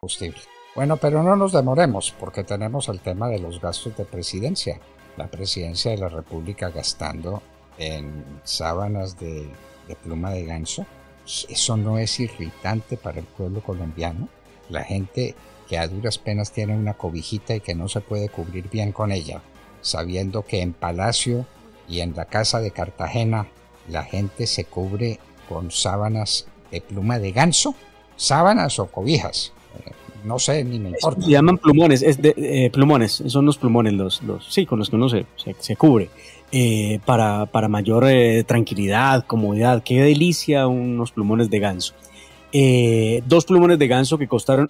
combustible. Bueno, pero no nos demoremos porque tenemos el tema de los gastos de presidencia. La presidencia de la República gastando en sábanas de pluma de ganso. ¿Eso no es irritante para el pueblo colombiano? La gente que a duras penas tiene una cobijita y que no se puede cubrir bien con ella, sabiendo que en Palacio y en la Casa de Cartagena la gente se cubre con sábanas de pluma de ganso, sábanas o cobijas. No sé, ni me importa. Se llaman plumones, plumones, son los plumones, sí, con los que uno se cubre. Para mayor tranquilidad, comodidad. Qué delicia unos plumones de ganso. 2 plumones de ganso que costaron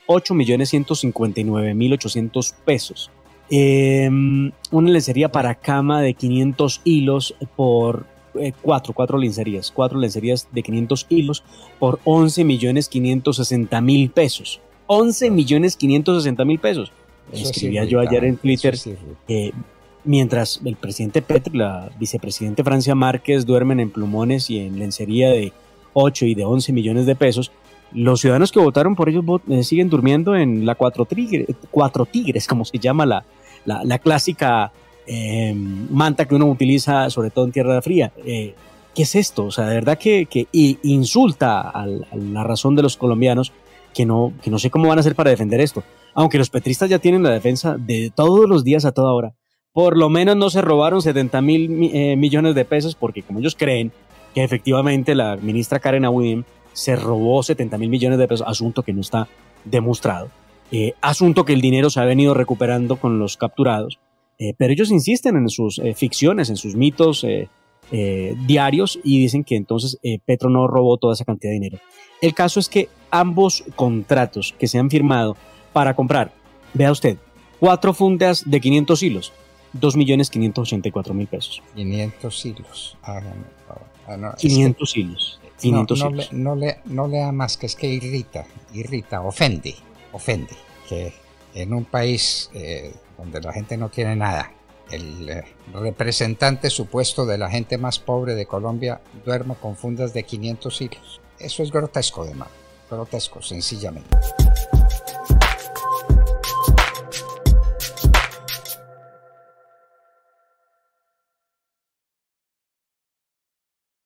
8.159.800 pesos. Una lencería para cama de 500 hilos por cuatro lencerías de 500 hilos por 11.560.000 pesos. 11.560.000 pesos. Escribía yo ayer en Twitter. Mientras el presidente Petro y la vicepresidente Francia Márquez duermen en plumones y en lencería de 8 y de 11 millones de pesos, los ciudadanos que votaron por ellos siguen durmiendo en la Cuatro Tigres, como se llama la clásica manta que uno utiliza sobre todo en tierra fría. ¿Qué es esto? O sea, de verdad que insulta a la razón de los colombianos, que no sé cómo van a hacer para defender esto. Aunque los petristas ya tienen la defensa de todos los días a toda hora. Por lo menos no se robaron 70.000 millones de pesos, porque como ellos creen que efectivamente la ministra Karen Abudim se robó 70.000 millones de pesos, asunto que no está demostrado, asunto que el dinero se ha venido recuperando con los capturados, pero ellos insisten en sus ficciones, en sus mitos diarios, y dicen que entonces Petro no robó toda esa cantidad de dinero. El caso es que ambos contratos que se han firmado para comprar, vea usted, 4 fundas de 500 hilos, 2.584.000 pesos. 500 hilos. No, 500 hilos. 500 hilos. No lea más, que es que irrita, ofende. Que en un país donde la gente no tiene nada, el representante supuesto de la gente más pobre de Colombia duerma con fundas de 500 hilos. Eso es grotesco, de mal. Grotesco, sencillamente.